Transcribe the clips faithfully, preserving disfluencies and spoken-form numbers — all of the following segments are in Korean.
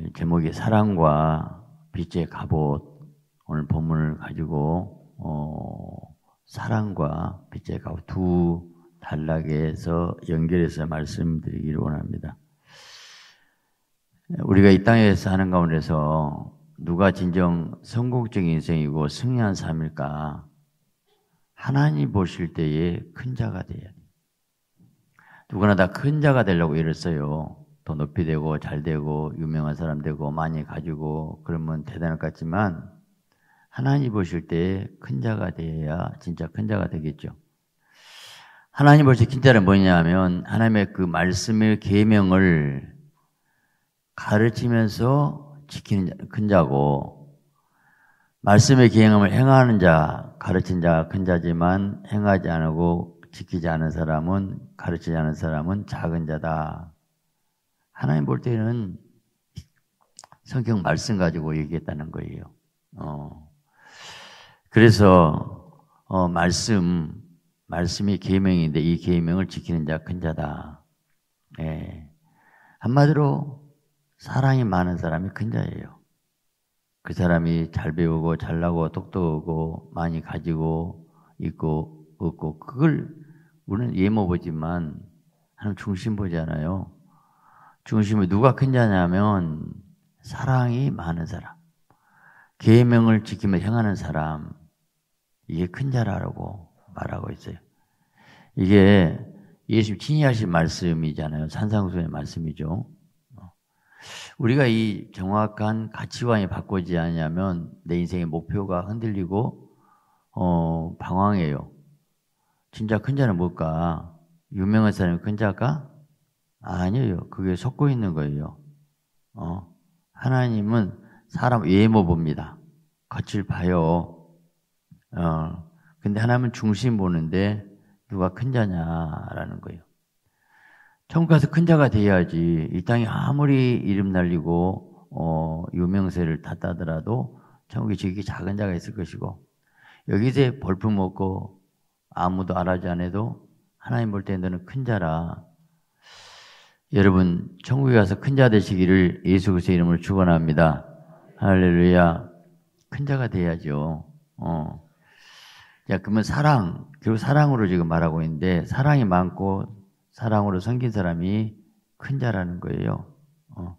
제목이 사랑과 빛의 갑옷. 오늘 본문을 가지고 어, 사랑과 빛의 갑옷 두 단락에서 연결해서 말씀드리기를 원합니다. 우리가 이 땅에서 하는 가운데서 누가 진정 성공적인 인생이고 승리한 삶일까? 하나님 보실 때에 큰 자가 돼야 돼. 누구나 다 큰 자가 되려고 애를 써요. 더 높이 되고 잘 되고 유명한 사람 되고 많이 가지고 그러면 대단할 것 같지만 하나님 보실 때 큰 자가 돼야 진짜 큰 자가 되겠죠. 하나님 보실 큰 자는 뭐냐면 하나님의 그 말씀의 계명을 가르치면서 지키는 자, 큰 자고, 말씀의 계명을 행하는 자, 가르친 자가 큰 자지만 행하지 않고 지키지 않은 사람은, 가르치지 않은 사람은 작은 자다. 하나님 볼 때는 성경 말씀 가지고 얘기했다는 거예요. 어. 그래서 어, 말씀, 말씀이 계명인데 이 계명을 지키는 자 큰 자다. 예. 한마디로 사랑이 많은 사람이 큰 자예요. 그 사람이 잘 배우고 잘나고 똑똑하고 많이 가지고 있고 없고 그걸 우리는 예모 보지만 하나님 중심 보지 않아요. 중심이 누가 큰 자냐면 사랑이 많은 사람, 계명을 지키며 행하는 사람, 이게 큰 자라고 말하고 있어요. 이게 예수님 친히 하신 말씀이잖아요. 산상수의 말씀이죠. 우리가 이 정확한 가치관이 바뀌지 않으면 내 인생의 목표가 흔들리고 어, 방황해요. 진짜 큰 자는 뭘까? 유명한 사람이 큰 자가? 아니에요. 그게 섞고 있는 거예요. 어, 하나님은 사람 외모 봅니다. 겉을 봐요. 어, 근데 하나님은 중심 보는데 누가 큰 자냐라는 거예요. 천국 가서 큰 자가 돼야지. 이 땅에 아무리 이름 날리고 어, 유명세를 탔다더라도 천국에 저기 작은 자가 있을 것이고 여기서 벌품 먹고 아무도 알아지 않아도 하나님 볼 때 너는 큰 자라. 여러분 천국에 가서 큰 자 되시기를 예수 그리스도의 이름으로 축원합니다. 할렐루야. 큰 자가 돼야죠. 어. 자, 그러면 사랑, 결국 사랑으로 지금 말하고 있는데 사랑이 많고 사랑으로 섬긴 사람이 큰 자라는 거예요. 어.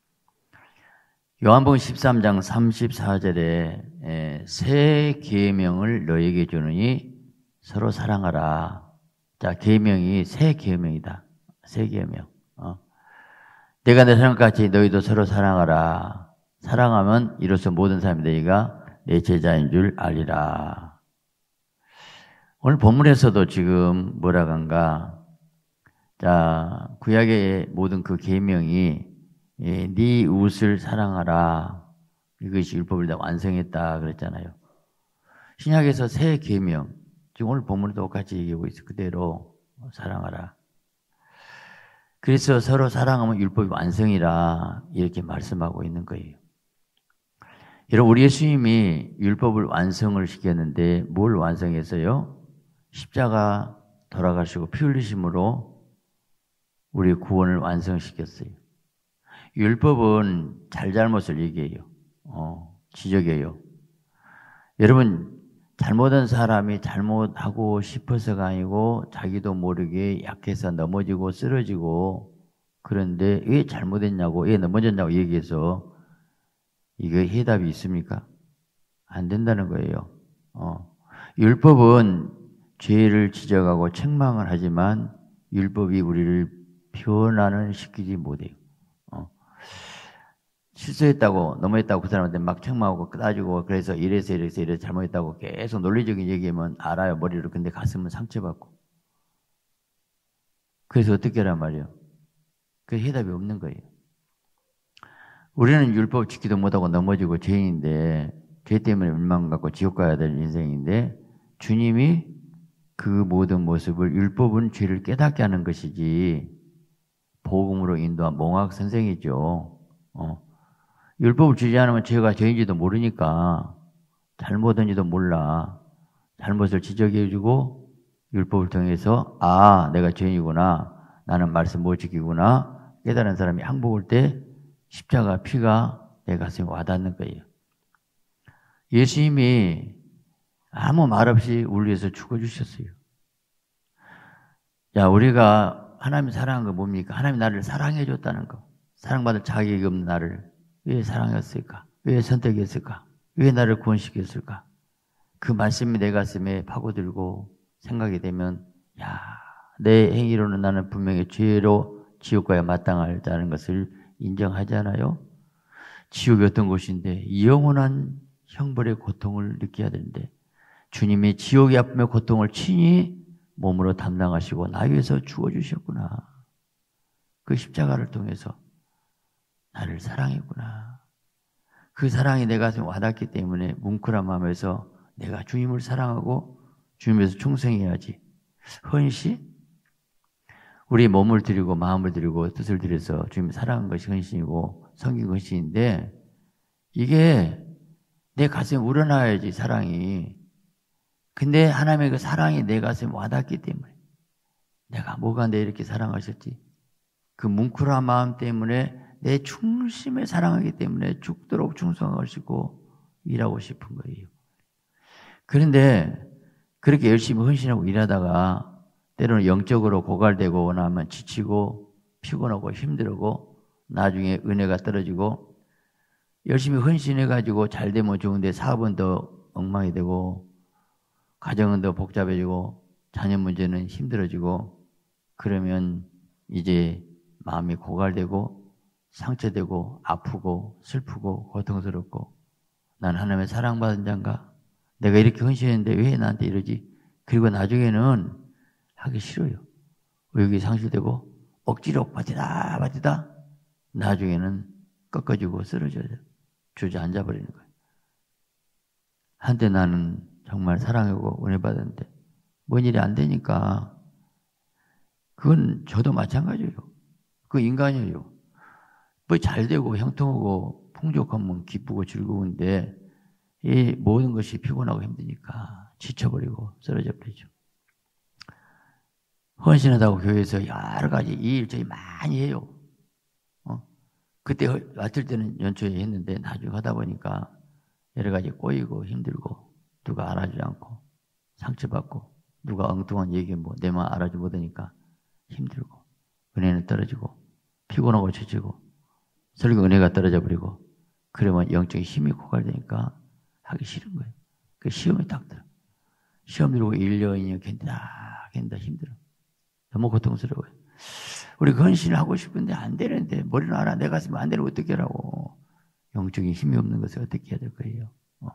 요한복음 십삼 장 삼십사 절에 에, 새 계명을 너에게 주느니 서로 사랑하라. 자, 계명이 새 계명이다. 새 계명. 어. 내가 내 사랑같이 너희도 서로 사랑하라. 사랑하면 이로써 모든 사람이 너희가 내 제자인 줄 알리라. 오늘 본문에서도 지금 뭐라고 한가? 자, 구약의 모든 그 계명이 예, 네 이웃을 사랑하라. 이것이 율법을 다 완성했다 그랬잖아요. 신약에서 새 계명, 지금 오늘 본문도 똑같이 얘기하고 있어. 그대로 사랑하라. 그래서 서로 사랑하면 율법이 완성이라 이렇게 말씀하고 있는 거예요. 여러분, 우리 예수님이 율법을 완성을 시켰는데 뭘 완성했어요? 십자가 돌아가시고 피 흘리심으로 우리 구원을 완성시켰어요. 율법은 잘잘못을 얘기해요. 어, 지적해요. 여러분, 잘못한 사람이 잘못하고 싶어서가 아니고 자기도 모르게 약해서 넘어지고 쓰러지고 그런데 왜 잘못했냐고 왜 넘어졌냐고 얘기해서 이게 해답이 있습니까? 안 된다는 거예요. 어. 율법은 죄를 지적하고 책망을 하지만 율법이 우리를 변화는 시키지 못해요. 어. 실수했다고 넘어졌다고 그 사람한테 막 책망하고 따지고 그래서 이래서 이래서 이래서 잘못했다고 계속 논리적인 얘기하면 알아요 머리로. 근데 가슴은 상처받고. 그래서 어떻게 하란 말이에요? 그 해답이 없는 거예요. 우리는 율법 지키도 못하고 넘어지고 죄인인데 죄 때문에 멸망 갖고 지옥 가야 될 인생인데 주님이 그 모든 모습을 율법은 죄를 깨닫게 하는 것이지 복음으로 인도한 몽학 선생이죠. 어. 율법을 지지 않으면 죄가 죄인지도 모르니까 잘못한지도 몰라. 잘못을 지적해주고 율법을 통해서 아 내가 죄인이구나. 나는 말씀 못 지키구나. 깨달은 사람이 항복 올 때 십자가 피가 내 가슴에 와닿는 거예요. 예수님이 아무 말 없이 우리 위해서 죽어주셨어요. 야, 우리가 하나님 사랑한 거 뭡니까? 하나님이 나를 사랑해 줬다는 거. 사랑받을 자격이 없는 나를 왜 사랑했을까? 왜 선택했을까? 왜 나를 구원시켰을까? 그 말씀이 내 가슴에 파고들고 생각이 되면 야, 내 행위로는 나는 분명히 죄로 지옥과에 마땅하다는 것을 인정하잖아요. 지옥이 어떤 곳인데 영원한 형벌의 고통을 느껴야 되는데 주님이 지옥의 아픔의 고통을 친히 몸으로 담당하시고 나 위해서 죽어주셨구나. 그 십자가를 통해서 나를 사랑했구나. 그 사랑이 내 가슴에 와닿기 때문에 뭉클한 마음에서 내가 주님을 사랑하고 주님에서 충성해야지. 헌신? 우리 몸을 드리고 마음을 드리고 뜻을 드려서 주님 사랑한 것이 헌신이고 섬긴 헌신인데 이게 내 가슴에 우러나야지 사랑이. 근데 하나님의 그 사랑이 내 가슴에 와닿기 때문에 내가 뭐가 내 이렇게 사랑하셨지? 그 뭉클한 마음 때문에 내 중심에 사랑하기 때문에 죽도록 충성하시고 일하고 싶은 거예요. 그런데 그렇게 열심히 헌신하고 일하다가 때로는 영적으로 고갈되고 나면 지치고 피곤하고 힘들고 나중에 은혜가 떨어지고 열심히 헌신해가지고 잘 되면 좋은데 사업은 더 엉망이 되고 가정은 더 복잡해지고 자녀 문제는 힘들어지고 그러면 이제 마음이 고갈되고 상처되고 아프고 슬프고 고통스럽고 난 하나님의 사랑받은 자인가? 내가 이렇게 헌신했는데 왜 나한테 이러지? 그리고 나중에는 하기 싫어요. 의욕이 상실되고 억지로 버티다 버티다 나중에는 꺾어지고 쓰러져요. 주저앉아 버리는 거예요. 한때 나는 정말 사랑하고 은혜 받았는데 뭔 일이 안 되니까 그건 저도 마찬가지예요. 그 인간이에요. 뭐 잘 되고 형통하고 풍족하면 기쁘고 즐거운데 이 모든 것이 피곤하고 힘드니까 지쳐버리고 쓰러져 버리죠. 헌신하다고 교회에서 여러 가지 일 저희 많이 해요. 어? 그때 왔을 때는 연초에 했는데 나중에 하다 보니까 여러 가지 꼬이고 힘들고 누가 알아주지 않고 상처받고 누가 엉뚱한 얘기 뭐 내 말 알아주지 못하니까 힘들고 은혜는 떨어지고 피곤하고 지치고 설교 은혜가 떨어져 버리고 그러면 영적인 힘이 고갈되니까 하기 싫은 거예요. 그 시험이 딱 들어. 시험 들고 일 년, 이 년 견디다 견디다 힘들어. 너무 고통스러워요. 우리 헌신을 하고 싶은데 안 되는데 머리는 알아. 내 가슴에 안 되는 어떻게 하라고. 영적인 힘이 없는 것을 어떻게 해야 될 거예요. 어.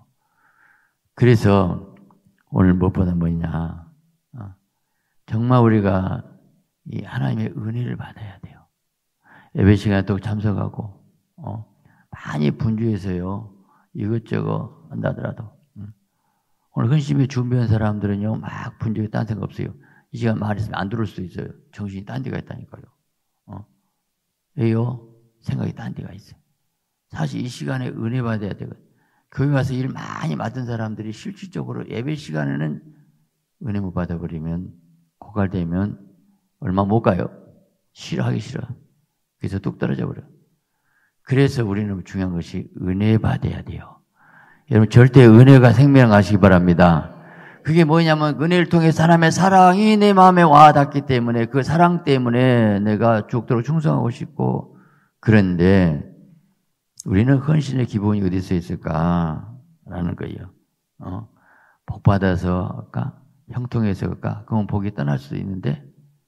그래서 오늘 무엇보다 뭐냐. 어. 정말 우리가 이 하나님의 은혜를 받아야 돼요. 예배 시간에 또 참석하고 어. 많이 분주해서요. 이것저것 한다더라도 음. 오늘 헌신이 준비한 사람들은요. 막 분주해 딴 생각 없어요. 이 시간 말했으면 안 들을 수도 있어요. 정신이 딴 데가 있다니까요. 어. 왜요? 생각이 딴 데가 있어요. 사실 이 시간에 은혜 받아야 되거든요. 교회 와서 일 많이 맡은 사람들이 실질적으로 예배 시간에는 은혜 못 받아버리면 고갈되면 얼마 못 가요. 싫어하기 싫어. 그래서 뚝 떨어져 버려요. 그래서 우리는 중요한 것이 은혜 받아야 돼요. 여러분 절대 은혜가 생명하시기 바랍니다. 그게 뭐냐면 은혜를 통해 사람의 사랑이 내 마음에 와닿기 때문에 그 사랑 때문에 내가 죽도록 충성하고 싶고 그런데 우리는 헌신의 기본이 어디서 있을까라는 거예요. 어? 복 받아서 할까? 형통해서 할까? 그건 복이 떠날 수도 있는데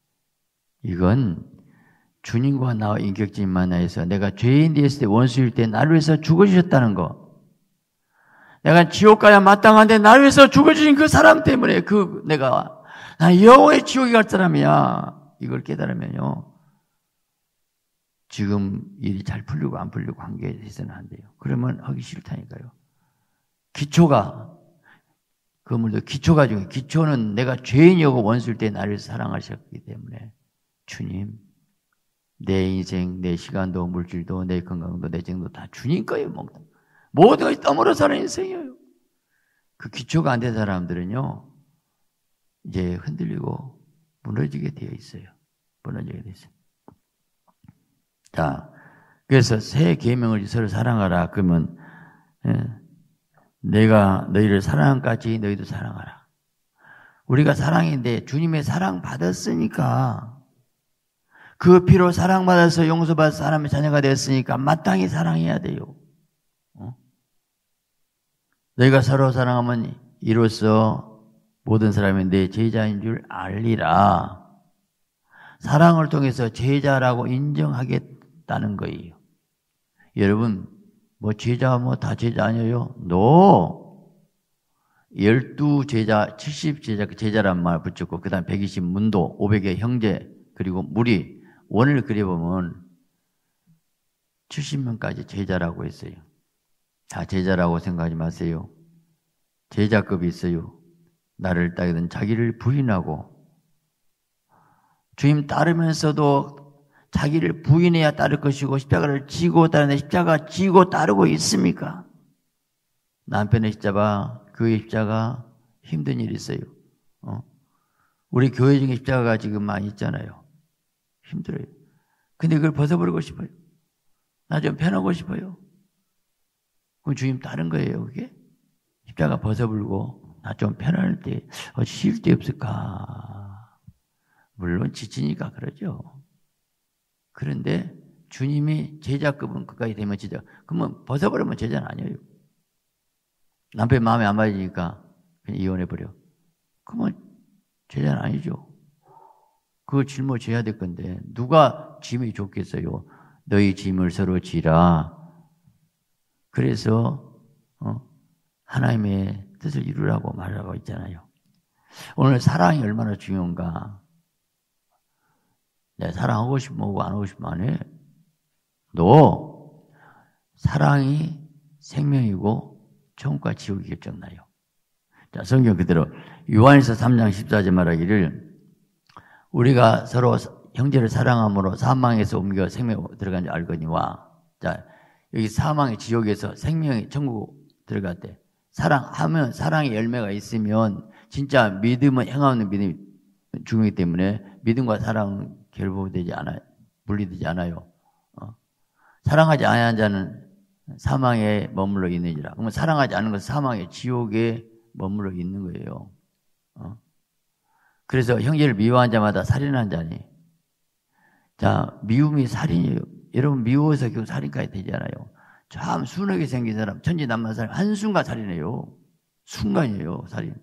이건 주님과 나와 인격적인 만나에서 내가 죄인 되었을 때 원수일 때 나를 위해서 죽어주셨다는 거. 내가 지옥 가야 마땅한데 나를 위해서 죽어주신 그 사람 때문에 그 내가 나 영원히 지옥에 갈 사람이야. 이걸 깨달으면요. 지금 일이 잘 풀리고 안 풀리고 관계에 대해서는 안 돼요. 그러면 하기 싫다니까요. 기초가 그물도 기초가 중요해요. 기초는 내가 죄인이고 원수일 때 나를 사랑하셨기 때문에 주님 내 인생, 내 시간도 물질도 내 건강도 내 정도 다 주님 거예요. 모든 것이 떠물어 사는 인생이에요. 그 기초가 안 된 사람들은요. 이제 흔들리고 무너지게 되어 있어요. 무너지게 되어 있어요. 자, 그래서 새 계명을 서로 사랑하라. 그러면 예, 내가 너희를 사랑한까지 너희도 사랑하라. 우리가 사랑인데 주님의 사랑 받았으니까 그 피로 사랑받아서 용서받아서 하나님의 자녀가 됐으니까 마땅히 사랑해야 돼요. 어? 너희가 서로 사랑하면 이로써 모든 사람이 내 제자인 줄 알리라. 사랑을 통해서 제자라고 인정하겠다는 거예요. 여러분 뭐 제자 뭐 다 제자 아니에요? 노. 열두 제자, 칠십 제자, 제자란 말 붙였고 그 다음 백이십 문도, 오백의 형제, 그리고 무리, 원을 그려보면 칠십 명까지 제자라고 했어요. 다 제자라고 생각하지 마세요. 제자급이 있어요. 나를 따르든 자기를 부인하고 주님 따르면서도 자기를 부인해야 따를 것이고 십자가를 지고 따르는데 십자가 지고 따르고 있습니까? 남편의 십자가, 교회 십자가 힘든 일이 있어요. 어? 우리 교회 중에 십자가가 지금 많이 있잖아요. 힘들어요. 근데 그걸 벗어버리고 싶어요. 나 좀 편하고 싶어요. 그럼 주님 다른 거예요, 그게? 십자가 벗어버리고 나 좀 편할 때, 어, 쉴 데 없을까? 물론 지치니까 그러죠. 그런데 주님이 제자급은 그까지 되면 제자. 그러면 벗어버리면 제자는 아니에요. 남편 마음에 안 맞으니까 그냥 이혼해버려. 그러면 제자는 아니죠. 그걸 짊어져야 될 건데 누가 짐이 좋겠어요. 너희 짐을 서로 지라. 그래서 어, 하나님의 뜻을 이루라고 말하고 있잖아요. 오늘 사랑이 얼마나 중요한가. 내가 사랑하고 싶으면 하고 안 하고 싶으면 안 해. 너 사랑이 생명이고 천국과 지옥이 결정나요. 자, 성경 그대로 요한일서 삼 장 십사 절 말하기를 우리가 서로 형제를 사랑함으로 사망에서 옮겨 생명으로 들어간 줄 알거니와. 자, 여기 사망의 지옥에서 생명이 천국 들어갔대. 사랑하면 사랑의 열매가 있으면 진짜 믿음은 행하는 믿음이 중요하기 때문에 믿음과 사랑은 결부되지 않아요. 분리되지 않아요. 어. 사랑하지 않은 자는 사망에 머물러 있느니라. 그러면 사랑하지 않은 것은 사망의 지옥에 머물러 있는 거예요. 어. 그래서 형제를 미워한 자마다 살인한 자니. 자, 미움이 살인이에요. 여러분 미워서 결국 살인까지 되잖아요. 참 순하게 생긴 사람, 천지난만 사람 한순간 살인해요. 순간이에요, 살인.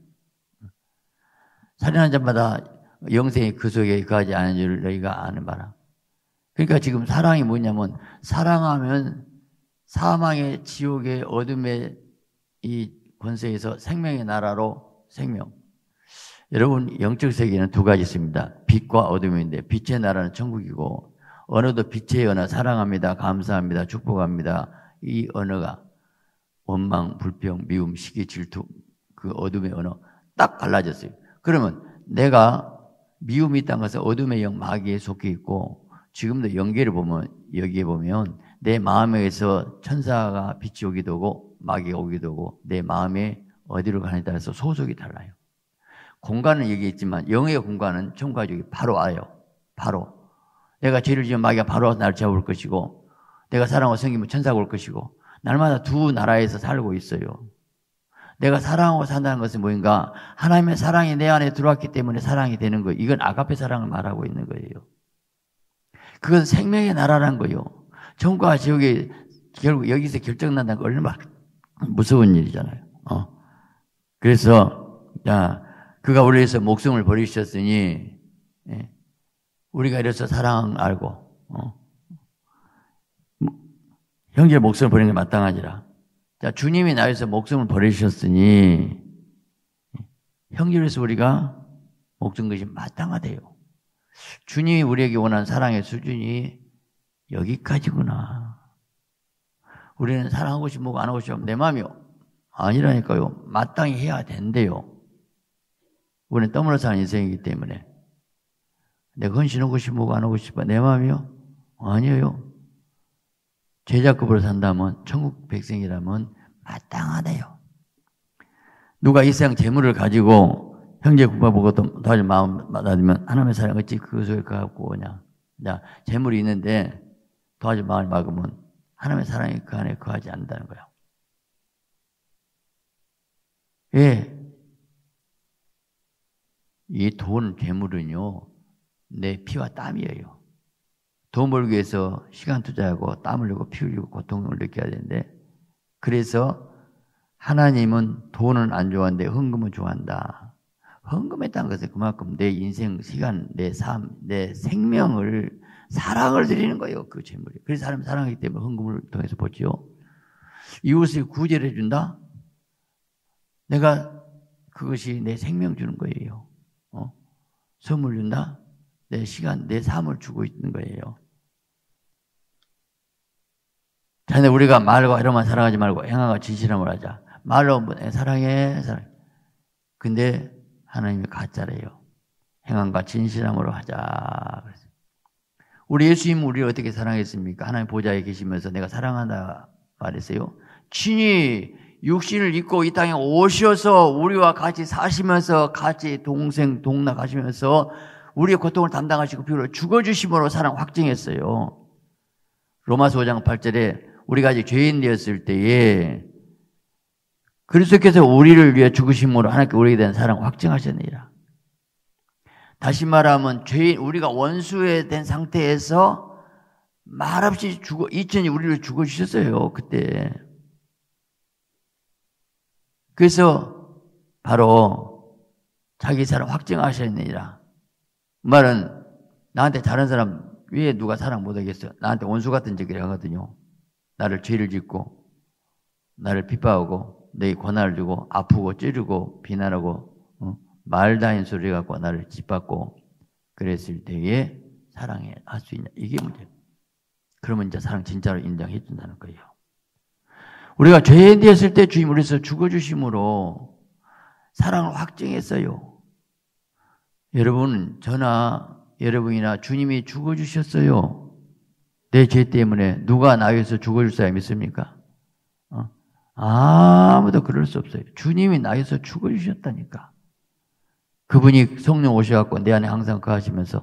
살인한 자마다 영생이 그 속에 거하지 않은 줄 너희가 아는 바라. 그러니까 지금 사랑이 뭐냐면 사랑하면 사망의 지옥의 어둠의 이 권세에서 생명의 나라로 생명. 여러분 영적 세계는 두 가지 있습니다. 빛과 어둠인데 빛의 나라는 천국이고 언어도 빛의 언어 사랑합니다. 감사합니다. 축복합니다. 이 언어가 원망, 불평, 미움, 시기, 질투 그 어둠의 언어 딱 갈라졌어요. 그러면 내가 미움이 있다는 것은 어둠의 영 마귀에 속해 있고 지금도 연계를 보면 여기에 보면 내 마음에서 천사가 빛이 오기도 하고 마귀가 오기도 하고 내 마음에 어디로 가느냐에 따라서 소속이 달라요. 공간은 여기 있지만 영의 공간은 천국과 지옥이 바로 와요. 바로. 내가 죄를 지으면 마귀가 바로 와서 나를 잡을 것이고 내가 사랑하고 섬기면 천사가 올 것이고 날마다 두 나라에서 살고 있어요. 내가 사랑하고 산다는 것은 뭐인가? 하나님의 사랑이 내 안에 들어왔기 때문에 사랑이 되는 거예요. 이건 아가페 사랑을 말하고 있는 거예요. 그건 생명의 나라라는 거예요. 천국과 지옥이 결국 여기서 결정난다는 거 얼마나 무서운 일이잖아요. 어. 그래서 야, 그가 우리를 위해서 목숨을 버리셨으니 예, 우리가 이래서 사랑 알고 어. 형제의 목숨을 버리는 게 마땅하지라. 자, 주님이 나를 위해서 목숨을 버리셨으니 형제를 위해서 우리가 목숨 것이 마땅하대요. 주님이 우리에게 원하는 사랑의 수준이 여기까지구나. 우리는 사랑하고 싶으면 안 하고 싶으면 내 마음이요. 아니라니까요. 마땅히 해야 된대요. 우리는 떠물어 사는 인생이기 때문에 내가 헌신하고 싶으면 안 하고 싶어 내 마음이요. 아니에요. 제자급으로 산다면 천국 백성이라면 마땅하대요. 누가 이 세상 재물을 가지고 형제 국가보고 도와줄 마음 받아들면 하나님의 사랑 어찌 그 속에 갖고 오냐. 자, 재물이 있는데 도와줄 마음이 막으면 하나님의 사랑이 그 안에 거하지 않는다는 거예요. 예. 이 돈, 재물은요, 내 피와 땀이에요. 돈 벌기 위해서 시간 투자하고 땀 흘리고 피 흘리고 고통을 느껴야 되는데, 그래서 하나님은 돈은 안 좋아하는데 헌금은 좋아한다. 헌금했다는 것은 그만큼 내 인생, 시간, 내 삶, 내 생명을, 사랑을 드리는 거예요. 그 재물이. 그래서 사람이 사랑하기 때문에 헌금을 통해서 보지요. 이웃을 구제해 준다? 내가 그것이 내 생명 주는 거예요. 어? 선물 준다? 내 시간, 내 삶을 주고 있는 거예요. 자네 우리가 말과 이런만 사랑하지 말고 행함과 진실함을 하자. 말로 사랑해, 사랑해. 근데 하나님이 가짜래요. 행함과 진실함으로 하자. 우리 예수님 우리를 어떻게 사랑했습니까? 하나님 보좌에 계시면서 내가 사랑한다 말했어요. 친히 육신을 입고 이 땅에 오셔서 우리와 같이 사시면서 같이 동생 동락 하시면서 우리의 고통을 담당하시고 비로 죽어주심으로 사랑 확증했어요. 로마서 오 장 팔 절에 우리가 아직 죄인 되었을 때에 그리스도께서 우리를 위해 죽으심으로 하나님께 우리에 대한 사랑 확증하셨느니라. 다시 말하면 죄인, 우리가 원수에 된 상태에서 말없이 죽어, 이천이 우리를 죽어주셨어요, 그때. 그래서 바로 자기 사랑 확증하셨느니라. 말은 나한테 다른 사람 왜 누가 사랑 못하겠어요? 나한테 원수 같은 짓을 하거든요. 나를 죄를 짓고 나를 핍박하고 내 고난을 주고 아프고 찌르고 비난하고 어? 말 다인 소리 갖고 나를 짓밟고 그랬을 때에 사랑해 할 수 있냐? 이게 문제예요. 그러면 이제 사랑 진짜로 인정해 준다는 거예요. 우리가 죄인 되었을 때 주님 우리에서 죽어주심으로 사랑을 확증했어요. 여러분, 저나 여러분이나 주님이 죽어주셨어요. 내 죄 때문에 누가 나 위해서 죽어줄 사람이 있습니까? 어? 아무도 그럴 수 없어요. 주님이 나 위해서 죽어주셨다니까. 그분이 성령 오셔갖고 내 안에 항상 거하시면서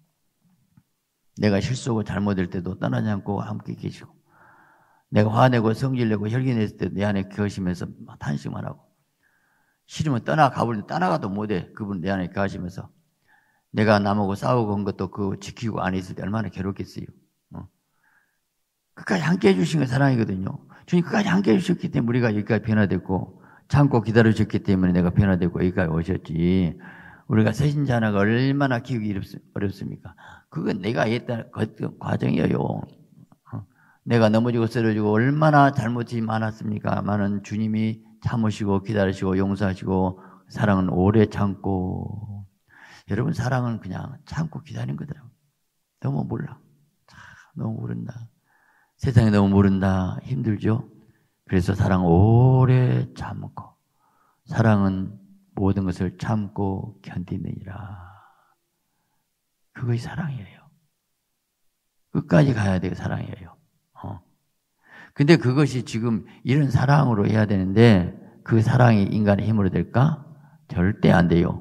내가 실수하고 잘못할 때도 떠나지 않고 함께 계시고 내가 화내고 성질내고 혈기냈을 때도 내 안에 거하시면서 탄식만 하고 싫으면 떠나가버리면 떠나가도 못해. 그분 내 안에 거하시면서 내가 남하고 싸우고 한 것도 그 지키고 안에 있을 때 얼마나 괴롭겠어요. 어. 끝까지 함께 해주신 건 사랑이거든요. 주님 끝까지 함께 해주셨기 때문에 우리가 여기까지 변화됐고 참고 기다려주셨기 때문에 내가 변화되고 여기까지 오셨지. 우리가 새신자 하나가 얼마나 키우기 어렵습니까? 그건 내가 했던 과정이에요. 어. 내가 넘어지고 쓰러지고 얼마나 잘못이 많았습니까? 많은 주님이 참으시고 기다리시고 용서하시고 사랑은 오래 참고 여러분 사랑은 그냥 참고 기다리는 거더라고요. 너무 몰라. 참, 너무 모른다. 세상에 너무 모른다. 힘들죠? 그래서 사랑 오래 참고 사랑은 모든 것을 참고 견디느니라. 그것이 사랑이에요. 끝까지 가야 되고 사랑이에요. 어. 근데 그것이 지금 이런 사랑으로 해야 되는데 그 사랑이 인간의 힘으로 될까? 절대 안 돼요.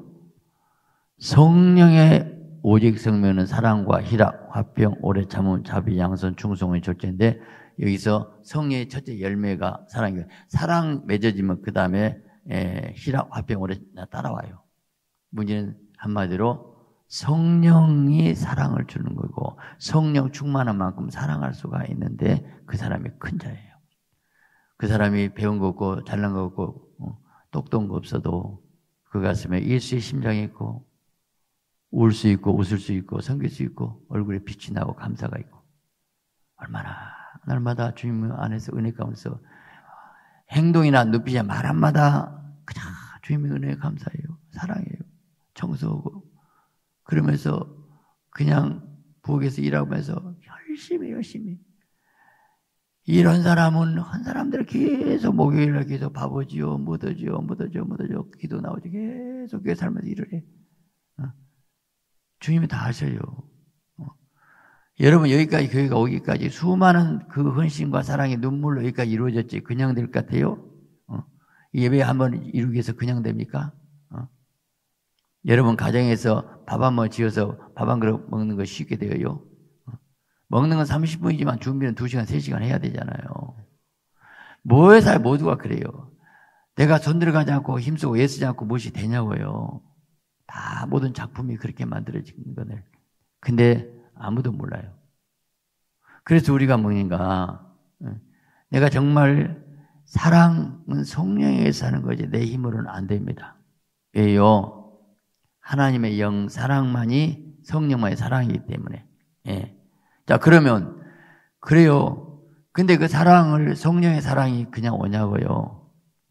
성령의 오직 성면은 사랑과 희락, 화평, 오래 참음, 자비, 양선, 충성의 절제인데 여기서 성령의 첫째 열매가 사랑이에요. 사랑 맺어지면 그 다음에 희락, 화평, 오래 따라와요. 문제는 한마디로 성령이 사랑을 주는 거고 성령 충만한 만큼 사랑할 수가 있는데 그 사람이 큰 자예요. 그 사람이 배운 거 없고 잘난 거 없고 어, 똑똑한 거 없어도 그 가슴에 예수의 심장이 있고 울 수 있고 웃을 수 있고 섬길 수 있고 얼굴에 빛이 나고 감사가 있고 얼마나 날마다 주님 안에서 은혜 가운데서 행동이나 눈빛이나 말 한마다 그냥 주님의 은혜에 감사해요. 사랑해요. 청소하고 그러면서 그냥 부엌에서 일하면서 열심히 열심히 이런 사람은 한 사람들 계속 목요일날 계속 바보지요, 묻어지요, 묻어지요, 묻어지요, 기도 나오지 계속 교회 살면서 일을 해. 어? 주님이 다 하셔요. 어? 여러분 여기까지 교회가 오기까지 수많은 그 헌신과 사랑의 눈물로 여기까지 이루어졌지 그냥 될 것 같아요? 어? 예배 한번 이루기 위해서 그냥 됩니까? 어? 여러분 가정에서 밥 한 번 지어서 밥 한 그릇 먹는 거 쉽게 돼요? 어? 먹는 건 삼십 분이지만 준비는 두 시간, 세 시간 해야 되잖아요. 뭐회사에 모두가 그래요. 내가 손 들어가지 않고 힘쓰고 애쓰지 않고 무엇이 되냐고요. 다 모든 작품이 그렇게 만들어진 거네. 근데 아무도 몰라요. 그래서 우리가 뭔가 내가 정말 사랑은 성령에서 하는 거지 내 힘으로는 안 됩니다. 왜요? 하나님의 영 사랑만이 성령만의 사랑이기 때문에. 예. 자, 그러면 그래요. 근데 그 사랑을 성령의 사랑이 그냥 오냐고요.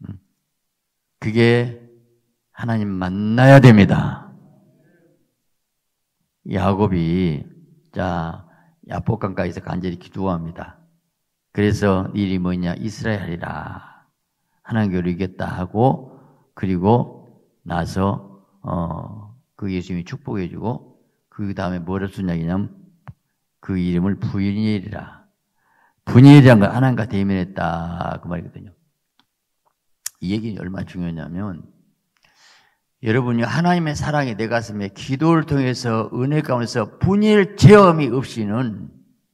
그게 하나님 만나야 됩니다. 야곱이 자 야복강가에서 간절히 기도합니다. 그래서 일이 뭐냐 이스라엘이라 하나님께로 이겼다 하고 그리고 나서 어, 그 예수님이 축복해주고 그 다음에 뭐를 쓴 이야기냐면 그 이름을 부니엘이라 부니엘이란 건 하나님과 대면했다 그 말이거든요. 이 얘기는 얼마나 중요하냐면 여러분이 하나님의 사랑이 내 가슴에 기도를 통해서 은혜 가운데서 분일 체험이 없이는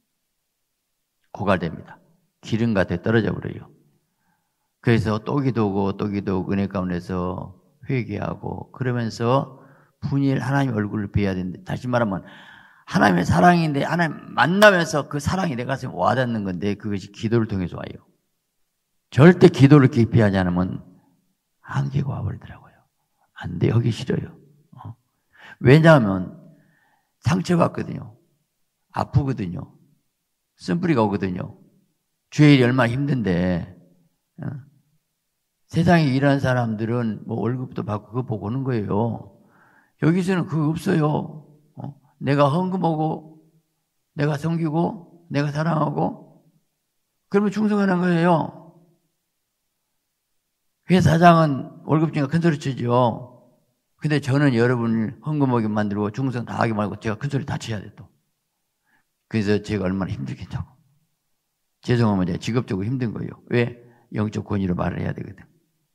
고갈됩니다. 기름 같아 떨어져 버려요. 그래서 또 기도하고 또 기도하고 은혜 가운데서 회개하고 그러면서 분일 하나님 얼굴을 뵈야 되는데 다시 말하면 하나님의 사랑인데 하나님 만나면서 그 사랑이 내 가슴에 와닿는 건데 그것이 기도를 통해서 와요. 절대 기도를 깊이 하지 않으면 한계가 와버리더라고요. 안 돼, 하기 싫어요. 어. 왜냐하면 상처받거든요. 아프거든요. 쓴뿌리가 오거든요. 주의 일이 얼마나 힘든데 어. 세상에 일하는 사람들은 뭐 월급도 받고 그거 보고 오는 거예요. 여기서는 그거 없어요. 어. 내가 헌금하고 내가 섬기고 내가 사랑하고 그러면 충성하는 거예요. 회사 사장은 월급 주니까 큰소리 치죠. 근데 저는 여러분을 헌금하게 만들고 충성 다 하게 말고 제가 큰소리 다 쳐야 돼 또. 그래서 제가 얼마나 힘들겠냐고. 죄송하면 제가 직업적으로 힘든 거예요. 왜? 영적 권위로 말을 해야 되거든.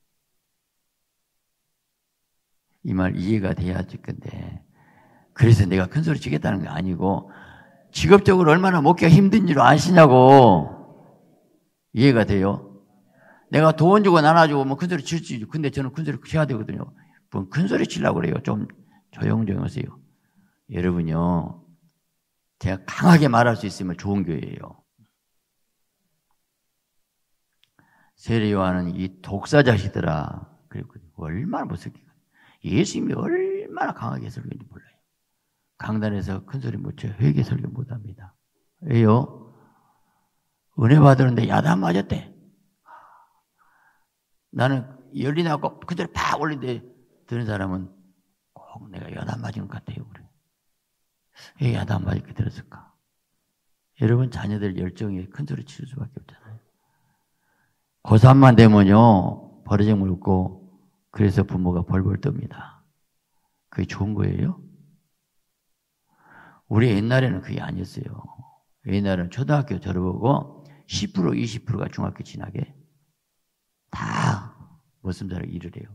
이 말 이해가 돼야 될 건데 그래서 내가 큰소리 치겠다는 게 아니고 직업적으로 얼마나 먹기가 힘든 줄 아시냐고. 이해가 돼요? 내가 돈 주고 나눠주고 뭐 큰소리 칠 수 있죠. 근데 저는 큰소리 쳐야 되거든요. 뭐 큰소리 치려고 그래요. 좀 조용조용 하세요. 여러분요. 제가 강하게 말할 수 있으면 좋은 교회예요. 세례 요한은 이 독사 자식들아. 그리고 얼마나 무섭게. 예수님이 얼마나 강하게 설교인지 몰라요. 강단에서 큰소리 못 쳐요. 회개 설교 못 합니다. 왜요? 은혜 받았는데 야단 맞았대. 나는 열이 나고 그대로 팍 올린데 드는 사람은 꼭 내가 야단 맞은 것 같아요. 그래. 왜 야단 맞게 들었을까? 여러분 자녀들 열정에 큰 소리 칠 수밖에 없잖아요. 고삼만 되면요 버르장 물고 그래서 부모가 벌벌 뜹니다. 그게 좋은 거예요? 우리 옛날에는 그게 아니었어요. 옛날에는 초등학교 졸업하고 십 퍼센트 이십 퍼센트가 중학교 진학에 다 머슴살을 일을 해요.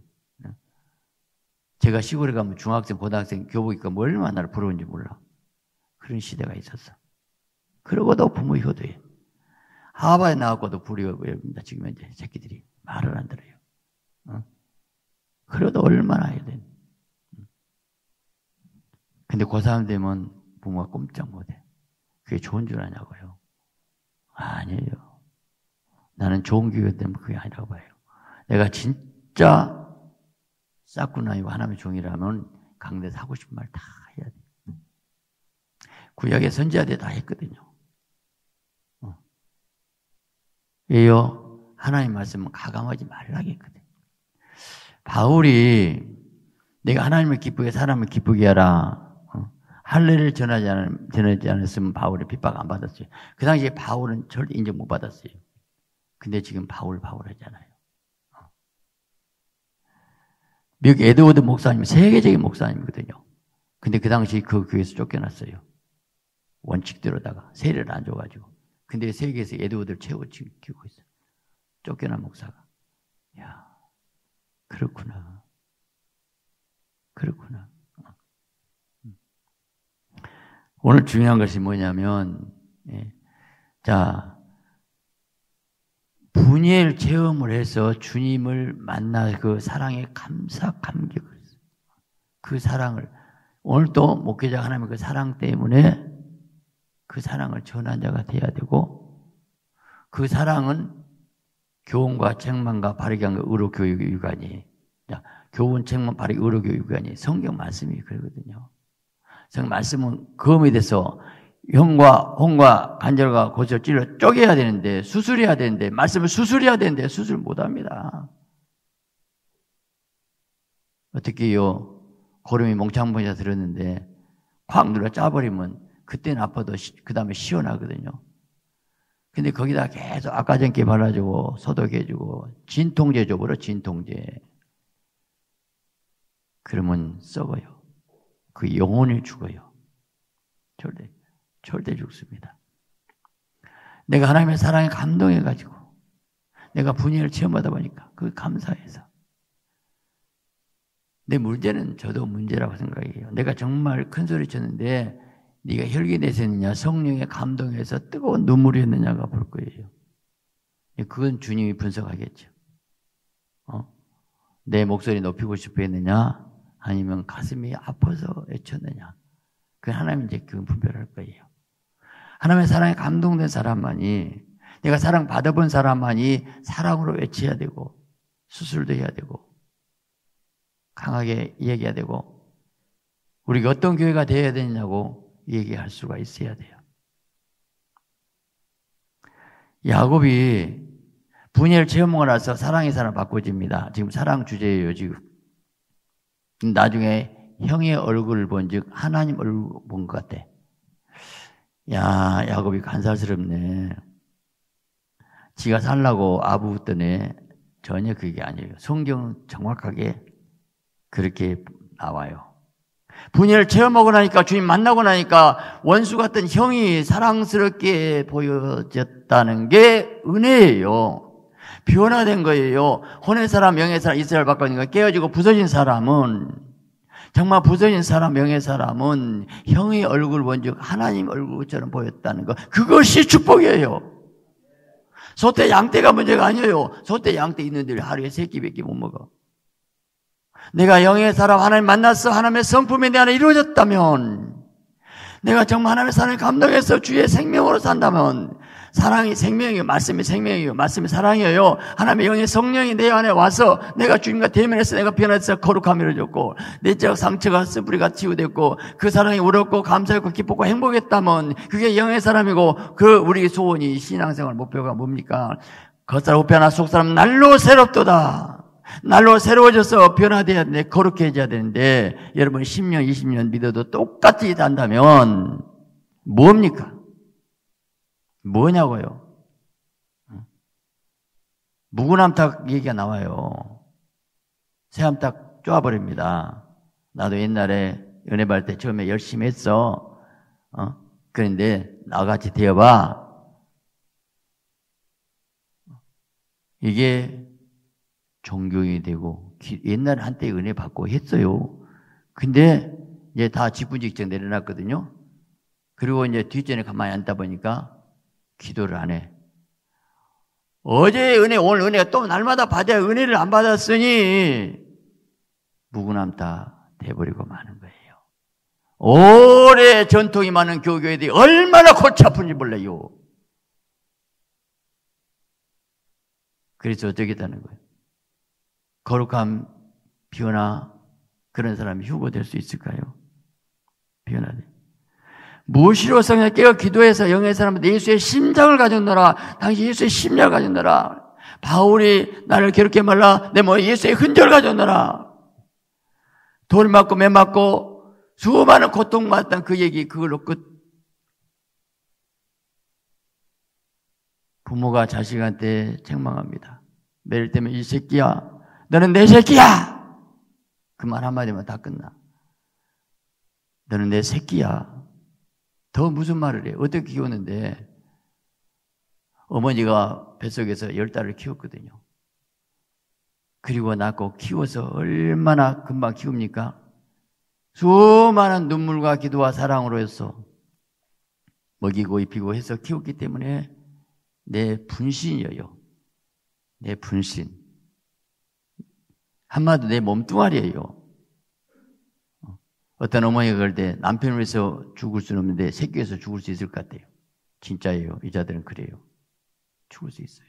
제가 시골에 가면 중학생, 고등학생 교복 입고 얼마나 나를 부러운지 몰라. 그런 시대가 있었어. 그러고도 부모 효도해. 하바에 나왔고도 부리고 이럽니다. 지금 이제 새끼들이 말을 안 들어요. 어? 그래도 얼마나 해야 돼. 근데 고삼 되면 부모가 꼼짝 못해. 그게 좋은 줄 아냐고요. 아니에요. 나는 좋은 교육 때문에 그게 아니라고 봐요. 내가 진짜 싹구나이고 하나님의 종이라면 강대에서 하고 싶은 말 다 해야 돼. 구약의 선지자들 다 했거든요. 어. 왜요? 하나님 말씀은 가감하지 말라고 했거든. 바울이 내가 하나님을 기쁘게 사람을 기쁘게 하라. 어. 할례를 전하지, 않, 전하지 않았으면 바울의 핍박 안 받았어요. 그 당시에 바울은 절대 인정 못 받았어요. 근데 지금 바울 바울 하잖아요. 미국 에드워드 목사님 세계적인 목사님이거든요. 근데 그 당시 그 교회에서 쫓겨났어요. 원칙대로다가 세례를 안 줘가지고. 근데 세계에서 에드워드를 최고 지키고 있어요. 쫓겨난 목사가. 야, 그렇구나. 그렇구나. 오늘 중요한 것이 뭐냐면 예. 자, 분이엘 체험을 해서 주님을 만나 그 사랑에 감사, 감격을, 그 사랑을, 오늘도 목회자 하나님의 그 사랑 때문에 그 사랑을 전한 자가 돼야 되고, 그 사랑은 교훈과 책망과 바르게 한 의로 교육의 유관이, 교훈, 책망, 바르게 의로 교육의 유관이 성경 말씀이 그러거든요. 성경 말씀은 검에 대해서 형과 홍과 간절과 고철 찔러 쪼개야 되는데, 수술해야 되는데, 말씀을 수술해야 되는데 수술 못합니다. 어떻게요? 고름이 몽창봉자 들었는데 확 눌러 짜버리면 그때는 아파도 그 다음에 시원하거든요. 근데 거기다 계속 아까전기 발라주고 소독해주고 진통제 줘버려, 진통제. 그러면 썩어요. 그 영혼이 죽어요. 절대, 절대 죽습니다. 내가 하나님의 사랑에 감동해가지고 내가 분이엘 체험하다 보니까 그 감사해서. 내 문제는 저도 문제라고 생각해요. 내가 정말 큰 소리 쳤는데 네가 혈기내셨느냐, 성령의 감동에서 뜨거운 눈물이 했느냐가 볼 거예요. 그건 주님이 분석하겠죠. 어? 내 목소리 높이고 싶어 했느냐, 아니면 가슴이 아파서 애쳤느냐. 그건 하나님이 이제 그건 분별할 거예요. 하나님의 사랑에 감동된 사람만이, 내가 사랑 받아본 사람만이 사랑으로 외쳐야 되고, 수술도 해야 되고, 강하게 얘기해야 되고, 우리가 어떤 교회가 되어야 되냐고 얘기할 수가 있어야 돼요. 야곱이 분이엘 체험을 해서 사랑의 사람 바꿔집니다. 지금 사랑 주제예요, 지금. 나중에 형의 얼굴을 본 즉 하나님 얼굴 본 것 같아. 야, 야곱이 간살스럽네. 지가 살라고 아부했더니 전혀 그게 아니에요. 성경은 정확하게 그렇게 나와요. 분이엘 체험하고 나니까, 주님 만나고 나니까 원수 같은 형이 사랑스럽게 보여졌다는 게 은혜예요. 변화된 거예요. 혼의 사람, 명의 사람, 이스라엘 바꾸니까 깨어지고 부서진 사람은, 정말 부서진 사람, 명의 사람은 형의 얼굴 본즉 하나님 얼굴처럼 보였다는 거, 그것이 축복이에요. 소떼 양떼가 문제가 아니에요. 소떼 양떼 있는데 하루에 세 끼밖에 못 먹어. 내가 영의 사람 하나님 만났어, 하나님의 성품이 내 안에 이루어졌다면, 내가 정말 하나님의 사랑에 감동해서 주의 생명으로 산다면, 사랑이 생명이에요. 말씀이 생명이에요. 말씀이 사랑이에요. 하나님의 영의 성령이 내 안에 와서 내가 주님과 대면해서 내가 변해서 거룩함이 이루어졌고, 내적 상처가 스뿌리가 치유됐고, 그 사랑이 울었고 감사했고 기뻤고 행복했다면 그게 영의 사람이고, 그 우리 소원이, 신앙생활 목표가 뭡니까? 겉사람 우편하나 속사람 날로 새롭도다. 날로 새로워져서 변화돼야 되는데, 거룩해져야 되는데, 여러분 십 년, 이십 년 믿어도 똑같이 한다면 뭡니까? 뭐냐고요? 묵은암탉 얘기가 나와요. 새암탉 쪼아버립니다. 나도 옛날에 은혜 받을 때 처음에 열심히 했어. 어? 그런데 나같이 되어봐. 이게 존경이 되고, 옛날에 한때 은혜 받고 했어요. 근데 이제 다 직분직적 내려놨거든요. 그리고 이제 뒷전에 가만히 앉다 보니까 기도를 안 해. 어제의 은혜, 오늘 은혜가 또 날마다 받아야 은혜를 안 받았으니 묵은암탉 돼버리고 마는 거예요. 오래 전통이 많은 교교회들이 얼마나 골치 아픈지 몰라요. 그래서 어떻게 되는 거예요? 거룩한 변화, 그런 사람이 휴고될 수 있을까요? 변화돼. 무엇이로 성령 깨어 기도해서 영의 사람은 예수의 심장을 가졌노라. 당시 예수의 심장을 가졌노라. 바울이 나를 괴롭게 말라. 내 몸에 예수의 흔적을 가졌노라. 돌 맞고 매 맞고 수많은 고통받았던 그 얘기, 그걸로 끝. 부모가 자식한테 책망합니다. 매일 때면 이 새끼야, 너는 내 새끼야. 그 말 한마디면 다 끝나. 너는 내 새끼야. 더 무슨 말을 해? 어떻게 키우는데? 어머니가 뱃속에서 열 달을 키웠거든요. 그리고 낳고 키워서 얼마나 금방 키웁니까? 수많은 눈물과 기도와 사랑으로 해서 먹이고 입히고 해서 키웠기 때문에 내 분신이에요. 내 분신. 한마디로 내 몸뚱아리예요. 어떤 어머니가 그럴 때 남편을 위해서 죽을 수는 없는데 새끼 위해서 죽을 수 있을 것 같아요. 진짜예요. 여자들은 그래요. 죽을 수 있어요.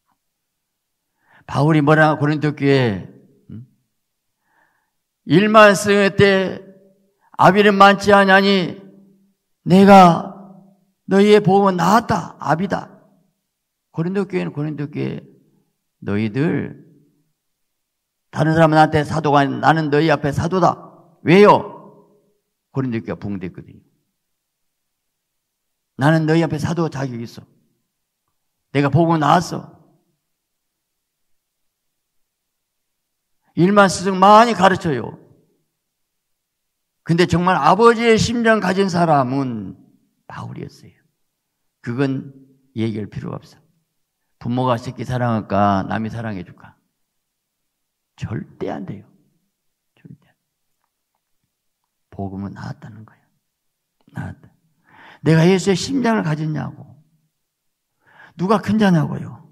바울이 뭐라 고린도 교회에 일만 쓰을 때 아비는 많지 아니하니 내가 너희의 복음은 나았다. 아비다. 고린도 교회는 고린도 교회 너희들 다른 사람은 나한테 사도가 아닌 나는 너희 앞에 사도다. 왜요? 고린도 교회가 붕괴됐거든요. 나는 너희 앞에 사도 자격이 있어. 내가 복음을 나왔어. 일만 스승 많이 가르쳐요. 근데 정말 아버지의 심정 가진 사람은 바울이었어요. 그건 얘기할 필요가 없어. 부모가 새끼 사랑할까? 남이 사랑해 줄까? 절대 안 돼요. 절대. 복음은 나았다는 거예요. 나았다. 내가 예수의 심장을 가졌냐고. 누가 큰 자냐고요.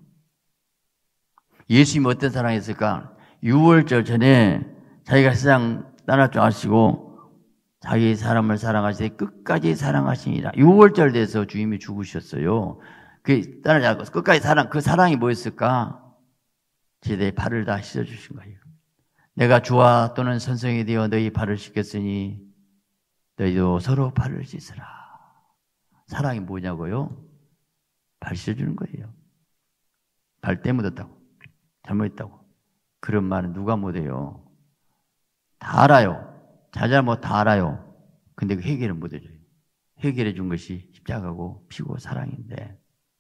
예수님이 어떤 사랑했을까? 유월절 전에 자기가 세상 떠날 줄 아시고 자기 사람을 사랑하시되 끝까지 사랑하시니라. 유월절 돼서 주님이 죽으셨어요. 그 떠나지 않고 끝까지 사랑, 그 사랑이 뭐였을까? 제대 발을 다 씻어주신 거예요. 내가 주와 또는 선생이 되어 너희 발을 씻겼으니 너희도 서로 발을 씻으라. 사랑이 뭐냐고요? 발 씻어주는 거예요. 발 때 묻었다고. 잘못했다고. 그런 말은 누가 못해요. 다 알아요. 자잘못 다 알아요. 근데 그 해결은 못 해줘요. 해결해 준 것이 십자가고 피고 사랑인데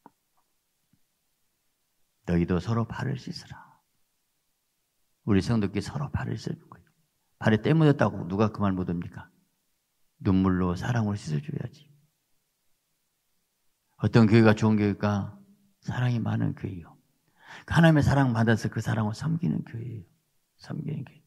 너희도 서로 발을 씻으라. 우리 성도께 서로 발을 씻어준 거예요. 발에 때 묻었다고 누가 그 말 못합니까? 눈물로 사랑으로 씻어줘야지. 어떤 교회가 좋은 교회가 사랑이 많은 교회예요. 하나님의 사랑 받아서 그 사랑을 섬기는 교회예요. 섬기는 교회.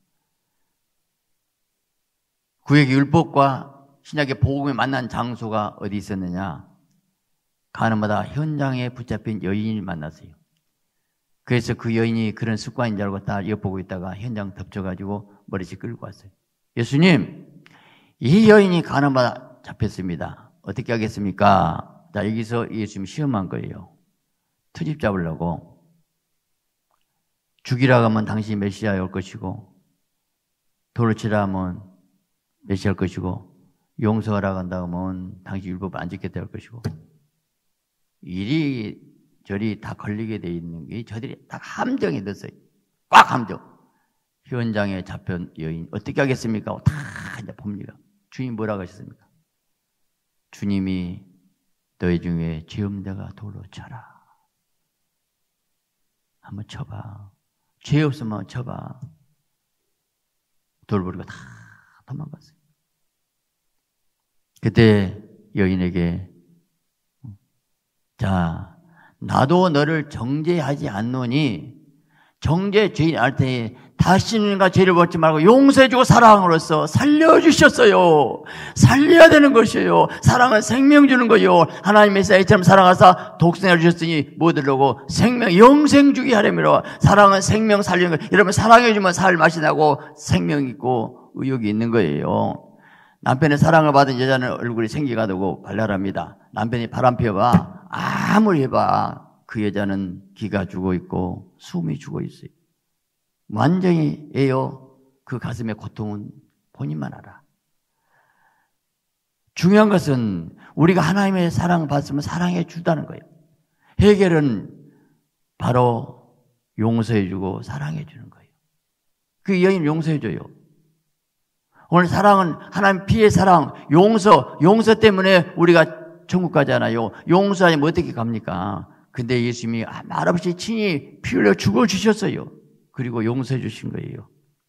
구약의 율법과 신약의 복음이 만난 장소가 어디 있었느냐? 가나마다 현장에 붙잡힌 여인을 만났어요. 그래서 그 여인이 그런 습관인 줄 알고 딱 엿보고 있다가 현장 덮쳐가지고 머리씩 끌고 왔어요. 예수님, 이 여인이 가나마다 잡혔습니다. 어떻게 하겠습니까? 자, 여기서 예수님 시험한 거예요. 트집 잡으려고. 죽이라고 하면 당신이 메시아에 올 것이고, 돌을 치라 하면 메시아 할 것이고, 용서하라고 한다고 하면 당신 율법을 안 지켰다 할 것이고, 이리 저리 다 걸리게 돼 있는 게 저들이 딱 함정에 넣었어요. 꽉 함정. 현장에 잡힌 여인 어떻게 하겠습니까? 다 이제 봅니다. 주님 뭐라고 하셨습니까? 주님이 너희 중에 죄 없는 자가 돌로 쳐라. 한번 쳐봐. 죄 없으면 쳐봐. 돌 버리고 다 도망갔어요. 그때 여인에게 자, 나도 너를 정죄하지 않노니 정죄 죄인 할 때에 다시는가 죄를 벗지 말고 용서해주고 사랑으로서 살려주셨어요. 살려야 되는 것이에요. 사랑은 생명 주는 거예요. 하나님의 사이처럼 사랑하사 독생을 주셨으니 뭐들라고 생명 영생 주기 하려면 사랑은 생명 살리는 거예요. 여러분 사랑해주면 살 맛이 나고 생명 있고 의욕이 있는 거예요. 남편의 사랑을 받은 여자는 얼굴이 생기가 되고 발랄합니다. 남편이 바람 피워봐 아무리 해봐 그 여자는 기가 죽어 있고 숨이 죽어 있어요. 완전히 에요. 그 가슴의 고통은 본인만 알아. 중요한 것은 우리가 하나님의 사랑을 받으면 사랑해 주다는 거예요. 해결은 바로 용서해 주고 사랑해 주는 거예요. 그 여인 용서해 줘요. 오늘 사랑은 하나님 피의 사랑, 용서, 용서 때문에 우리가 천국 가잖아요. 용서하면 어떻게 갑니까? 근데 예수님이 말없이 친히 피 흘려 죽어주셨어요. 그리고 용서해 주신 거예요.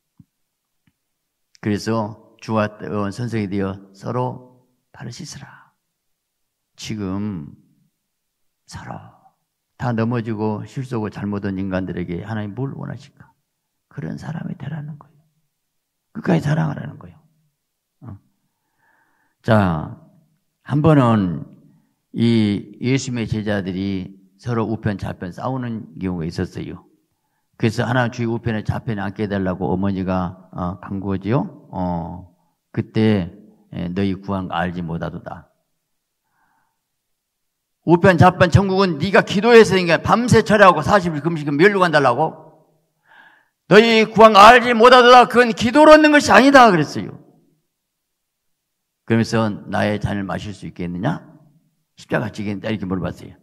그래서 주와 선생이 되어 서로 발을 씻으라. 지금 서로 다 넘어지고 실수하고 잘못한 인간들에게 하나님 뭘 원하실까? 그런 사람이 되라는 거예요. 끝까지 사랑하라는 거예요. 어. 자, 한 번은 이 예수님의 제자들이 서로 우편 좌편 싸우는 경우가 있었어요. 그래서 하나님 주의 우편에 좌편에 앉게 해달라고 어머니가 어, 간 거지요. 어, 그때 너희 구한 거 알지 못하도다. 우편 좌편 천국은 네가 기도해서 그러니까 밤새 철회하고 사십 일 금식은 멸류관 달라고? 너희 구한 거 알지 못하도다. 그건 기도로 얻는 것이 아니다 그랬어요. 그러면서 나의 잔을 마실 수 있겠느냐? 십자가 지겠느냐? 이렇게 물어봤어요.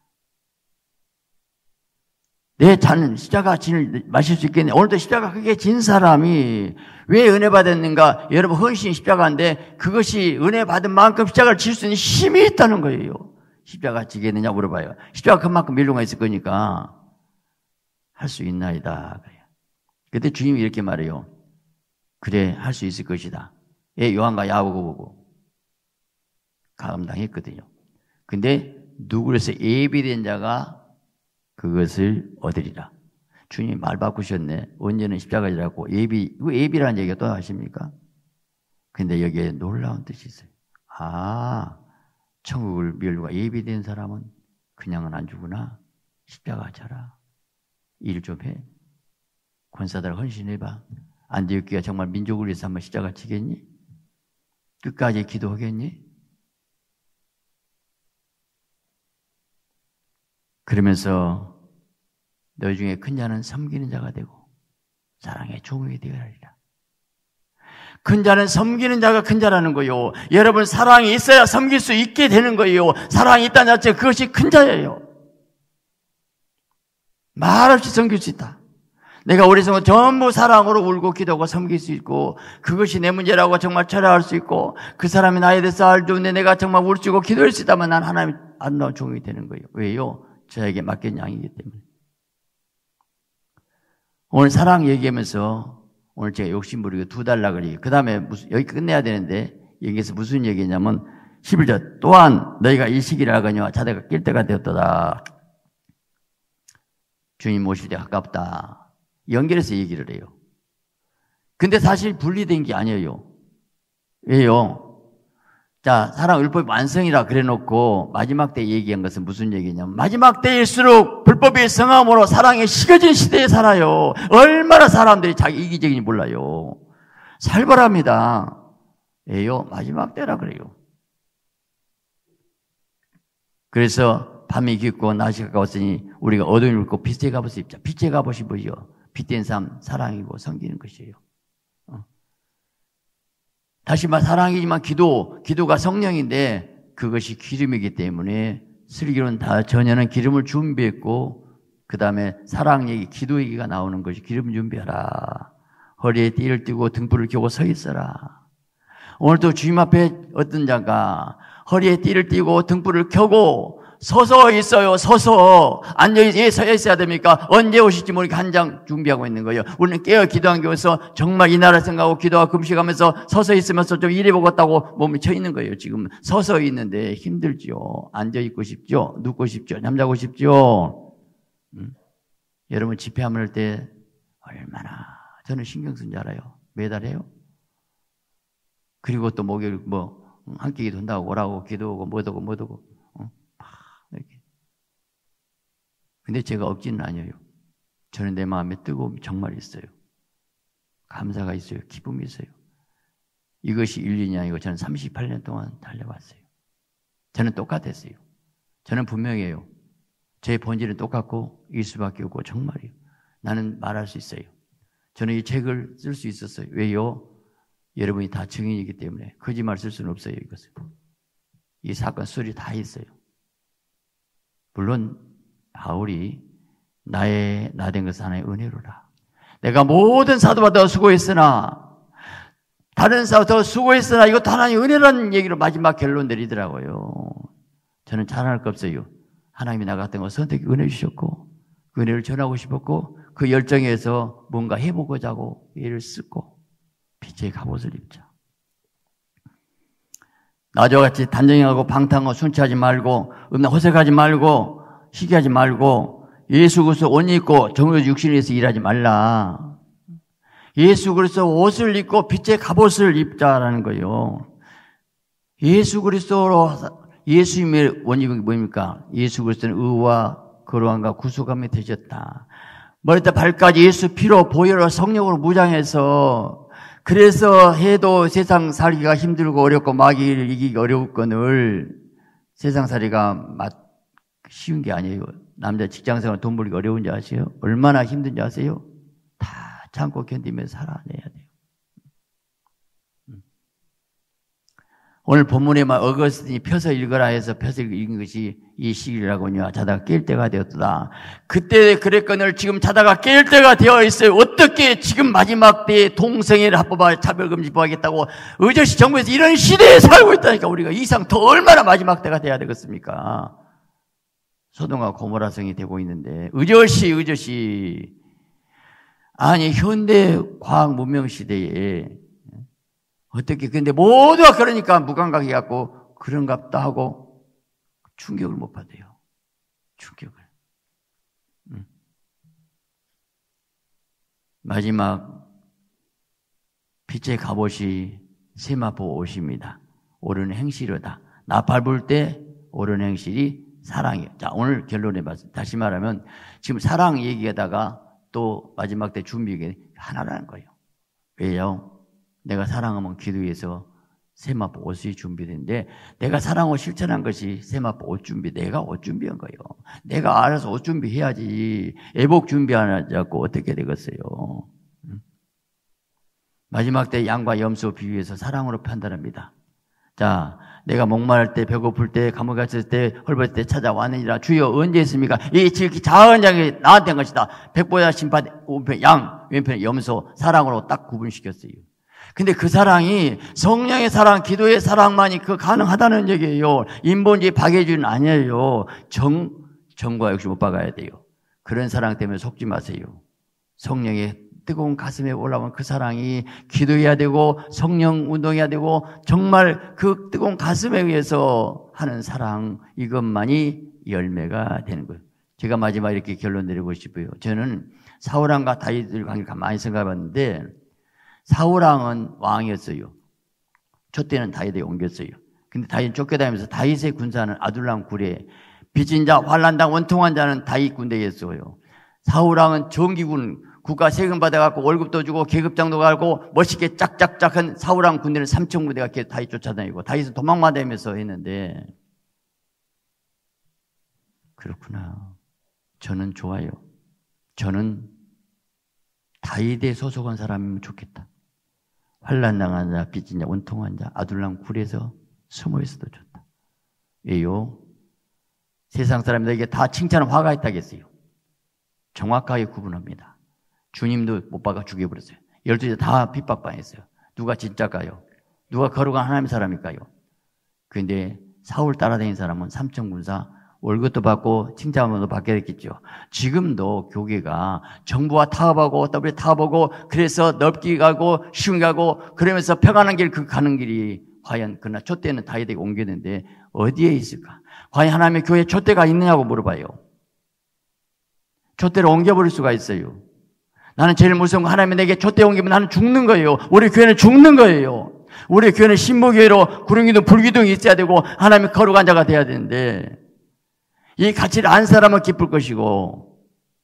내 잔, 십자가 진을 마실 수 있겠느냐? 오늘도 십자가 크게 진 사람이 왜 은혜 받았는가? 여러분, 헌신이 십자가인데 그것이 은혜 받은 만큼 십자가를 질 수 있는 힘이 있다는 거예요. 십자가 지겠느냐 물어봐요. 십자가 그만큼 멸류가 있을 거니까 할 수 있나이다. 그때 주님이 이렇게 말해요. 그래, 할 수 있을 것이다. 예, 요한과 야고보 보고 감당했거든요. 근데 누구로서 예비된 자가 그것을 얻으리라. 주님이 말 바꾸셨네. 언제는 십자가지라고 예비, 이거 예비라는 얘기가 또 하십니까? 근데 여기에 놀라운 뜻이 있어요. 아, 천국을 멸류가 예비된 사람은 그냥은 안 주구나. 십자가 자라. 일 좀 해. 권사들 헌신해봐. 안디옥교가 정말 민족을 위해서 한번 십자가 지겠니? 끝까지 기도하겠니? 그러면서 너희 중에 큰 자는 섬기는 자가 되고 사랑의 종이 되어야 하리라. 큰 자는 섬기는 자가 큰 자라는 거요. 여러분, 사랑이 있어야 섬길 수 있게 되는 거예요. 사랑이 있다는 자체 그것이 큰 자예요. 말없이 섬길 수 있다. 내가 우리 성은 전부 사랑으로 울고 기도하고 섬길 수 있고 그것이 내 문제라고 정말 철회할 수 있고 그 사람이 나에 대해서 알는데 내가 정말 울지고 기도할 수 있다면 난 하나님 아름다운 종이 되는 거예요. 왜요? 저에게 맡긴 양이기 때문에. 오늘 사랑 얘기하면서 오늘 제가 욕심부리고 두 달라 그래요. 그 다음에 무슨 여기 끝내야 되는데 여기서 무슨 얘기냐면 십일 절 또한 너희가 이 시기를 하거니와 자대가 낄 때가 되었도다. 주님 오실 때 가깝다. 연결해서 얘기를 해요. 근데 사실 분리된 게 아니에요. 왜요? 자, 사랑 율법 완성이라 그래 놓고 마지막 때 얘기한 것은 무슨 얘기냐면 마지막 때일수록 불법이 성함으로 사랑이 식어진 시대에 살아요. 얼마나 사람들이 자기 이기적인지 몰라요. 살벌합니다. 왜요? 마지막 때라 그래요. 그래서 밤이 깊고 낮이 가까웠으니 우리가 어둠을 입고 빛의 갑옷을 입자. 빛의 갑옷이 뭐죠? 빛된 삶, 사랑이고 섬기는 것이에요. 어. 다시 말 사랑이지만 기도, 기도가 성령인데 그것이 기름이기 때문에 슬기로는 다 전에는 기름을 준비했고 그 다음에 사랑 얘기, 기도 얘기가 나오는 것이 기름 준비하라. 허리에 띠를 띠고 등불을 켜고 서 있어라. 오늘도 주님 앞에 어떤 자가 허리에 띠를 띠고 등불을 켜고 서서 있어요. 서서 앉아 서 있어야 됩니까? 언제 오실지 모르니까 한 장 준비하고 있는 거예요. 우리는 깨어 기도한 교회에서 정말 이 나라 생각하고 기도하고 금식하면서 서서 있으면서 좀 일해 보겠다고 몸이 쳐 있는 거예요. 지금 서서 있는데 힘들죠. 앉아 있고 싶죠. 눕고 싶죠. 잠자고 싶죠. 음? 여러분 집회하면 할 때 얼마나 저는 신경 쓴 줄 알아요. 매달 해요. 그리고 또 목요일 뭐 한 끼 기도한다고 오라고 기도하고 뭐하고 뭐하고 이렇게. 근데 제가 없지는 않아요. 저는 내 마음에 뜨거움이 정말 있어요. 감사가 있어요. 기쁨이 있어요. 이것이 일 년이 아니고 저는 삼십팔 년 동안 달려왔어요. 저는 똑같았어요. 저는 분명해요. 제 본질은 똑같고 일 수밖에 없고 정말이에요. 나는 말할 수 있어요. 저는 이 책을 쓸 수 있었어요. 왜요? 여러분이 다 증인이기 때문에 거짓말 쓸 수는 없어요. 이것을. 이 사건 수리 다 있어요. 물론 바울이 나의 나된 것은 하나의 은혜로라. 내가 모든 사도마다 수고했으나 다른 사도 수고했으나 이것도 하나님의 은혜라는 얘기로 마지막 결론 내리더라고요. 저는 자랑할 거 없어요. 하나님이 나 같은 거 선택 은혜 주셨고 그 은혜를 전하고 싶었고 그 열정에서 뭔가 해보고자 하고 애를 쓰고 빛의 갑옷을 입자. 나저와 같이 단정하고 방탕하고 순치하지 말고 음란 호색하지 말고 시기하지 말고 예수 그리스도 옷 입고 정욕 육신을 위해서 일하지 말라. 예수 그리스도 옷을 입고 빛의 갑옷을 입자라는 거예요. 예수 그리스도로 예수님의 원인이 뭡니까? 예수 그리스도는 의와 거룩함과 구속함이 되셨다. 머리부터 발까지 예수 피로 보혈로 성령으로 무장해서 그래서 해도 세상 살기가 힘들고 어렵고 마귀를 이기기 어려웠거늘 세상 살이가 쉬운 게 아니에요. 남자 직장생활 돈 벌기 어려운지 아세요? 얼마나 힘든지 아세요? 다 참고 견디면서 살아내야 돼요. 오늘 본문에 막 어거스틴이 펴서 읽어라 해서 펴서 읽은 것이 이 시기라고요. 자다가 깰 때가 되었다. 그때 그랬거늘 지금 자다가 깰 때가 되어 있어요. 어떻게 지금 마지막 때에 동성애를 합법화 차별금지법하겠다고 의젓이 정부에서 이런 시대에 살고 있다니까. 우리가 이상 더 얼마나 마지막 때가 돼야 되겠습니까? 소돔과 고모라성이 되고 있는데 의젓이 의젓이 아니 현대 과학 문명 시대에 어떻게, 근데 모두가 그러니까 무감각해 갖고 그런갑다 하고 충격을 못 받아요. 충격을. 음. 마지막 빛의 갑옷이 세마포 옷입니다. 옳은 행실이다. 나 밟을 때 옳은 행실이 사랑이에요. 자, 오늘 결론해 봤습니다. 다시 말하면 지금 사랑 얘기하다가 또 마지막 때 준비가 하나라는 거예요. 왜요? 내가 사랑하면 기도해서 세마포 옷이 준비된데 내가 사랑을 실천한 것이 세마포 옷 준비, 내가 옷 준비한 거예요. 내가 알아서 옷 준비해야지. 애복 준비 안 하자고 어떻게 되겠어요? 마지막 때 양과 염소 비유해서 사랑으로 판단합니다. 자, 내가 목마를 때, 배고플 때, 감옥에 갇혔을 때, 헐벗을 때 찾아왔느니라. 주여 언제 했습니까? 이 지극히 작은 양이 나한테 한 것이다. 백보자 심판, 오른편 양, 왼편에 염소, 사랑으로 딱 구분시켰어요. 근데 그 사랑이 성령의 사랑, 기도의 사랑만이 그 가능하다는 얘기예요. 인본주의 박해주는 아니에요. 정, 정과 역시 못 박아야 돼요. 그런 사랑 때문에 속지 마세요. 성령의 뜨거운 가슴에 올라온 그 사랑이 기도해야 되고 성령 운동해야 되고 정말 그 뜨거운 가슴에 의해서 하는 사랑, 이것만이 열매가 되는 거예요. 제가 마지막 이렇게 결론 내리고 싶어요. 저는 사울왕과 다윗을 관계를 가만히 생각해 봤는데 사울왕은 왕이었어요. 촛대는 다윗에게 옮겼어요. 근데 다윗은 쫓겨다니면서 다윗의 군사는 아둘람 굴에 빚진 자, 환난당 원통한 자는 다윗 군대였어요. 사울왕은 정기군, 국가 세금 받아갖고 월급도 주고 계급장도 가고 멋있게 짝짝짝한 사울왕 군대는 삼천 군대가 다윗 쫓아다니고 다윗은 도망만 다니면서 했는데 그렇구나. 저는 좋아요. 저는 다윗에 소속한 사람이면 좋겠다. 환난당한 자, 빚진 자, 원통한 자, 아둘람 굴에서 숨어 있어도 좋다. 왜요? 세상 사람들에게 다 칭찬은 화가 있다겠어요. 정확하게 구분합니다. 주님도 못 박아 죽여버렸어요. 열두 제 다 핍박당했어요. 누가 진짜일까요? 누가 거룩한 하나님의 사람일까요? 그런데 사울 따라다니는 사람은 삼천 군사 월급도 받고 칭찬도 받게 됐겠죠. 지금도 교계가 정부와 타협하고 더블유 타협하고 그래서 넓게 가고 쉬운 가고 그러면서 평안한 길 그 가는 길이 과연 그러나 촛대는 다윗에게 옮겼는데 어디에 있을까? 과연 하나님의 교회에 촛대가 있느냐고 물어봐요. 촛대를 옮겨버릴 수가 있어요. 나는 제일 무서운 거 하나님이 내게 촛대 옮기면 나는 죽는 거예요. 우리 교회는 죽는 거예요. 우리 교회는 신부교회로 구름기둥 불기둥이 있어야 되고 하나님의 거룩한 자가 돼야 되는데 이 가치를 안 사람은 기쁠 것이고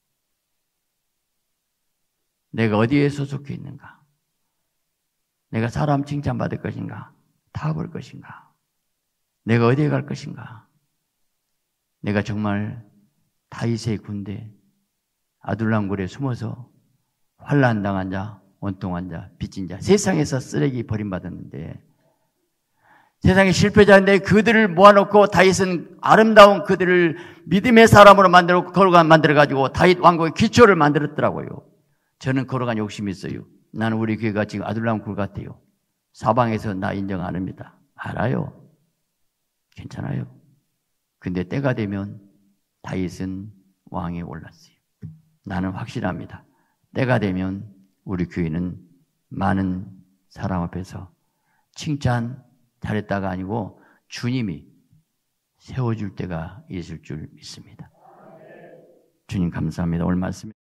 내가 어디에 소속해 있는가? 내가 사람 칭찬받을 것인가? 타볼 것인가? 내가 어디에 갈 것인가? 내가 정말 다윗의 군대 아둘람 굴에 숨어서 환난당한 자, 원통한 자, 빚진 자, 세상에서 쓰레기 버림받았는데 세상의 실패자인데 그들을 모아놓고 다윗은 아름다운 그들을 믿음의 사람으로 만들고 거룩한 만들어가지고 다윗 왕국의 기초를 만들었더라고요. 저는 거룩한 욕심이 있어요. 나는 우리 교회가 지금 아둘람 굴 같아요. 사방에서 나 인정 안 합니다. 알아요. 괜찮아요. 근데 때가 되면 다윗은 왕에 올랐어요. 나는 확실합니다. 때가 되면 우리 교회는 많은 사람 앞에서 칭찬 잘했다가 아니고 주님이 세워줄 때가 있을 줄 믿습니다. 주님 감사합니다. 오늘 말씀